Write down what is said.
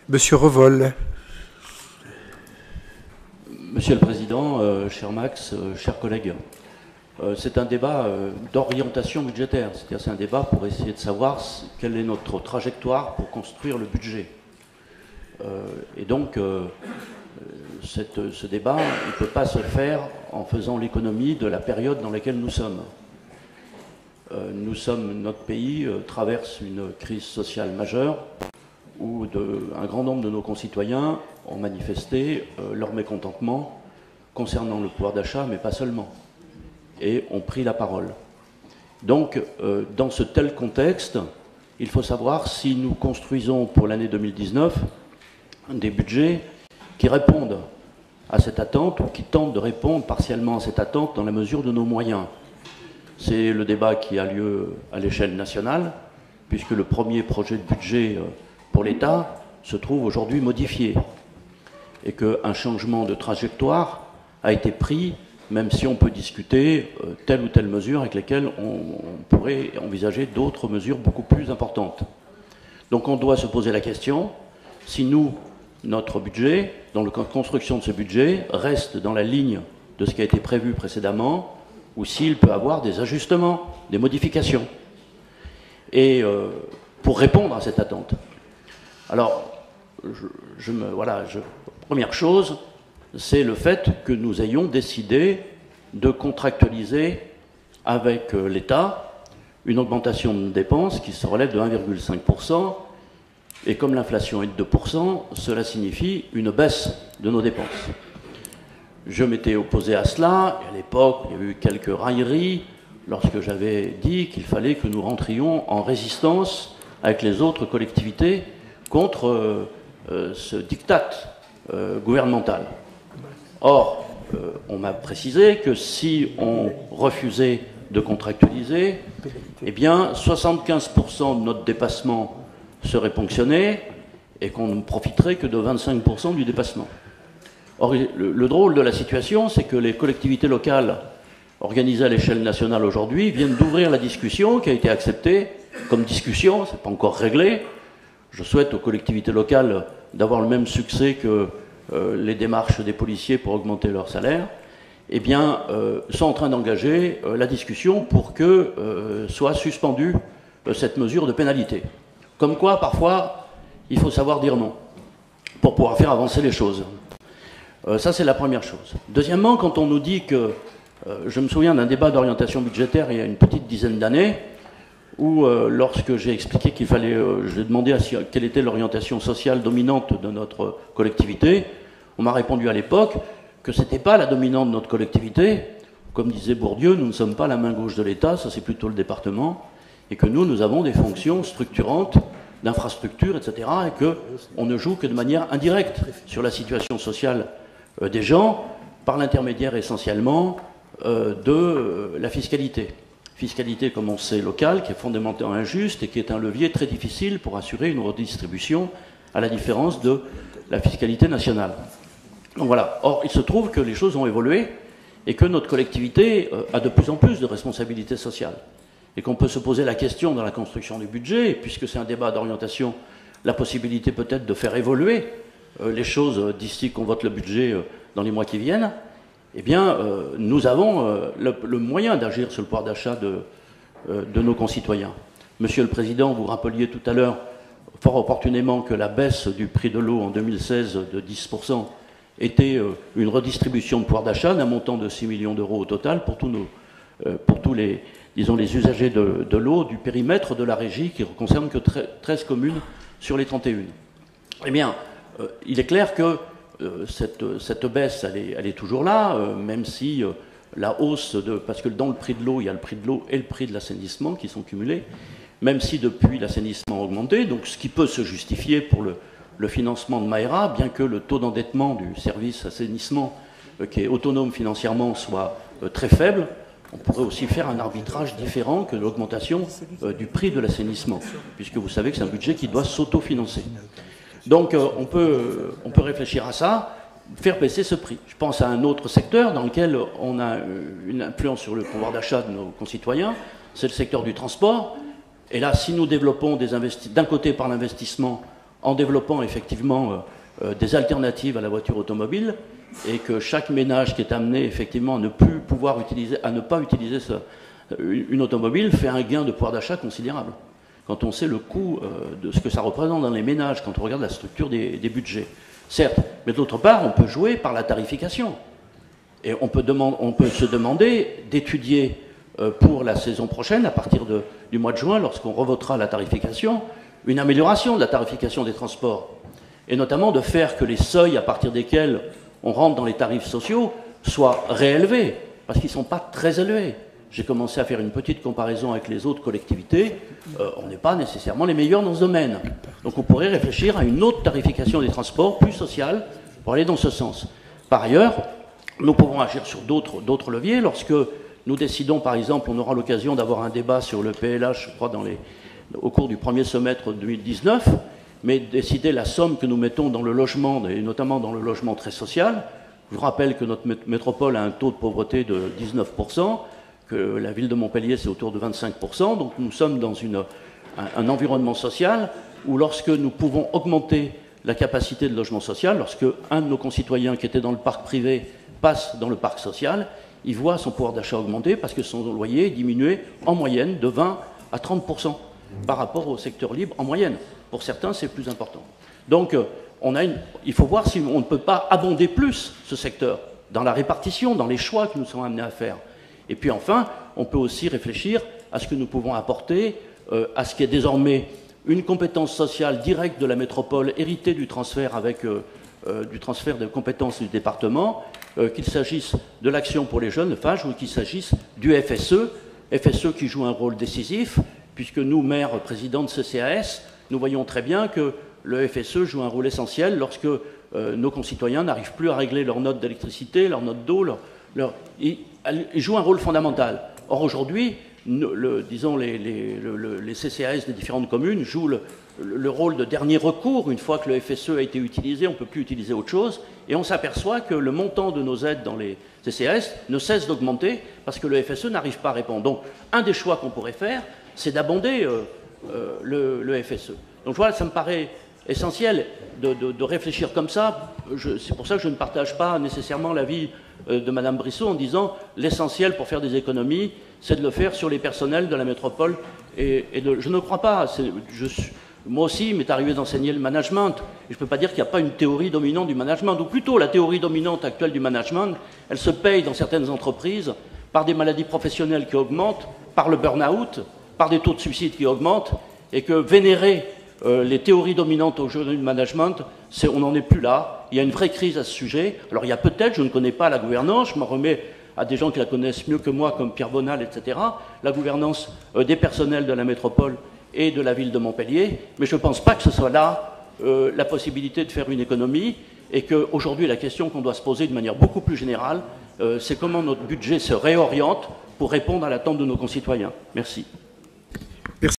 Monsieur Revol. Monsieur le Président, cher Max, chers collègues, c'est un débat d'orientation budgétaire, c'est-à-dire c'est un débat pour essayer de savoir quelle est notre trajectoire pour construire le budget. Et donc, ce débat ne peut pas se faire en faisant l'économie de la période dans laquelle nous sommes. Notre pays traverse une crise sociale majeure où un grand nombre de nos concitoyens ont manifesté leur mécontentement concernant le pouvoir d'achat, mais pas seulement, et ont pris la parole. Donc, dans ce tel contexte, il faut savoir si nous construisons pour l'année 2019 des budgets qui répondent à cette attente ou qui tentent de répondre partiellement à cette attente dans la mesure de nos moyens. C'est le débat qui a lieu à l'échelle nationale, puisque le premier projet de budget pour l'État se trouve aujourd'hui modifié et qu'un changement de trajectoire a été pris, même si on peut discuter telle ou telle mesure avec lesquelles on pourrait envisager d'autres mesures beaucoup plus importantes. Donc on doit se poser la question si notre budget, dans la construction de ce budget, reste dans la ligne de ce qui a été prévu précédemment ou s'il peut avoir des ajustements, des modifications. Et pour répondre à cette attente. Alors, première chose, c'est le fait que nous ayons décidé de contractualiser avec l'État une augmentation de dépenses qui se relève de 1,5%, et comme l'inflation est de 2%, cela signifie une baisse de nos dépenses. Je m'étais opposé à cela, et à l'époque, il y a eu quelques railleries lorsque j'avais dit qu'il fallait que nous rentrions en résistance avec les autres collectivités contre ce diktat gouvernemental. Or, on m'a précisé que si on refusait de contractualiser, eh bien 75% de notre dépassement serait ponctionné et qu'on ne profiterait que de 25% du dépassement. Or, le drôle de la situation, c'est que les collectivités locales organisées à l'échelle nationale aujourd'hui viennent d'ouvrir la discussion qui a été acceptée comme discussion, c'est pas encore réglé. Je souhaite aux collectivités locales d'avoir le même succès que les démarches des policiers pour augmenter leur salaire, eh bien, sont en train d'engager la discussion pour que soit suspendue cette mesure de pénalité. Comme quoi, parfois, il faut savoir dire non pour pouvoir faire avancer les choses. Ça, c'est la première chose. Deuxièmement, quand on nous dit que... je me souviens d'un débat d'orientation budgétaire il y a une petite dizaine d'années, où lorsque j'ai expliqué qu'il fallait... j'ai demandé quelle était l'orientation sociale dominante de notre collectivité, on m'a répondu à l'époque que ce n'était pas la dominante de notre collectivité. Comme disait Bourdieu, nous ne sommes pas la main gauche de l'État, ça c'est plutôt le département, et que nous avons des fonctions structurantes d'infrastructures, etc., et qu'on ne joue que de manière indirecte sur la situation sociale des gens, par l'intermédiaire essentiellement de la fiscalité. Fiscalité, comme on sait, locale, qui est fondamentalement injuste et qui est un levier très difficile pour assurer une redistribution, à la différence de la fiscalité nationale. Donc voilà. Or, il se trouve que les choses ont évolué et que notre collectivité a de plus en plus de responsabilités sociales. Et qu'on peut se poser la question dans la construction du budget, puisque c'est un débat d'orientation, la possibilité peut-être de faire évoluer les choses d'ici qu'on vote le budget dans les mois qui viennent, eh bien, nous avons le moyen d'agir sur le pouvoir d'achat de nos concitoyens. Monsieur le Président, vous rappeliez tout à l'heure, fort opportunément, que la baisse du prix de l'eau en 2016 de 10% était une redistribution de pouvoir d'achat d'un montant de 6 millions d'euros au total pour tous les, disons, les usagers de l'eau du périmètre de la régie qui ne concerne que 13 communes sur les 31. Eh bien, il est clair que cette baisse, elle est toujours là, même si la hausse parce que dans le prix de l'eau, il y a le prix de l'eau et le prix de l'assainissement qui sont cumulés, même si depuis l'assainissement a augmenté, donc ce qui peut se justifier pour le financement de Maera, bien que le taux d'endettement du service assainissement, qui est autonome financièrement, soit très faible, on pourrait aussi faire un arbitrage différent que l'augmentation du prix de l'assainissement, puisque vous savez que c'est un budget qui doit s'autofinancer. Donc on peut réfléchir à ça, faire baisser ce prix. Je pense à un autre secteur dans lequel on a une influence sur le pouvoir d'achat de nos concitoyens, c'est le secteur du transport. Et là, si nous développons d'un côté par l'investissement, en développant effectivement des alternatives à la voiture automobile, et que chaque ménage qui est amené effectivement à ne plus pouvoir utiliser, à ne pas utiliser une automobile fait un gain de pouvoir d'achat considérable. Quand on sait le coût de ce que ça représente dans les ménages, quand on regarde la structure des budgets. Certes, mais d'autre part, on peut jouer par la tarification. Et on peut se demander d'étudier pour la saison prochaine, à partir du mois de juin, lorsqu'on revotera la tarification, une amélioration de la tarification des transports. Et notamment de faire que les seuils à partir desquels on rentre dans les tarifs sociaux soient réélevés, parce qu'ils ne sont pas très élevés. J'ai commencé à faire une petite comparaison avec les autres collectivités. On n'est pas nécessairement les meilleurs dans ce domaine. Donc on pourrait réfléchir à une autre tarification des transports, plus sociale, pour aller dans ce sens. Par ailleurs, nous pouvons agir sur d'autres leviers. Lorsque nous décidons, par exemple, on aura l'occasion d'avoir un débat sur le PLH, je crois, au cours du premier semestre 2019, mais décider la somme que nous mettons dans le logement, et notamment dans le logement très social. Je vous rappelle que notre métropole a un taux de pauvreté de 19%, que la ville de Montpellier, c'est autour de 25%. Donc nous sommes dans un environnement social où, lorsque nous pouvons augmenter la capacité de logement social, lorsque un de nos concitoyens qui était dans le parc privé passe dans le parc social, il voit son pouvoir d'achat augmenter parce que son loyer est diminué en moyenne de 20 à 30% par rapport au secteur libre en moyenne. Pour certains, c'est plus important. Donc il faut voir si on ne peut pas abonder plus ce secteur dans la répartition, dans les choix que nous sommes amenés à faire. Et puis enfin, on peut aussi réfléchir à ce que nous pouvons apporter à ce qui est désormais une compétence sociale directe de la métropole, héritée du transfert de compétences du département, qu'il s'agisse de l'action pour les jeunes, le FAGE, ou qu'il s'agisse du FSE qui joue un rôle décisif, puisque nous, maires, présidents de CCAS, nous voyons très bien que le FSE joue un rôle essentiel lorsque nos concitoyens n'arrivent plus à régler leurs notes d'électricité, leurs notes d'eau, ils jouent un rôle fondamental. Or aujourd'hui, disons les CCAS des différentes communes jouent le rôle de dernier recours. Une fois que le FSE a été utilisé, on ne peut plus utiliser autre chose. Et on s'aperçoit que le montant de nos aides dans les CCAS ne cesse d'augmenter parce que le FSE n'arrive pas à répondre. Donc un des choix qu'on pourrait faire, c'est d'abonder le FSE. Donc voilà, ça me paraît essentiel de réfléchir comme ça. C'est pour ça que je ne partage pas nécessairement l'avis de Mme Brissot en disant l'essentiel pour faire des économies, c'est de le faire sur les personnels de la métropole. Je ne crois pas. Moi aussi, il m'est arrivé d'enseigner le management. Et je ne peux pas dire qu'il n'y a pas une théorie dominante du management. Ou plutôt, la théorie dominante actuelle du management, elle se paye dans certaines entreprises par des maladies professionnelles qui augmentent, par le burn-out, par des taux de suicide qui augmentent, et que vénérer les théories dominantes aujourd'hui du management, on n'en est plus là. Il y a une vraie crise à ce sujet. Alors il y a peut-être, je ne connais pas la gouvernance, je m'en remets à des gens qui la connaissent mieux que moi, comme Pierre Bonal, etc., la gouvernance des personnels de la métropole et de la ville de Montpellier, mais je ne pense pas que ce soit là la possibilité de faire une économie, et qu'aujourd'hui la question qu'on doit se poser de manière beaucoup plus générale, c'est comment notre budget se réoriente pour répondre à l'attente de nos concitoyens. Merci.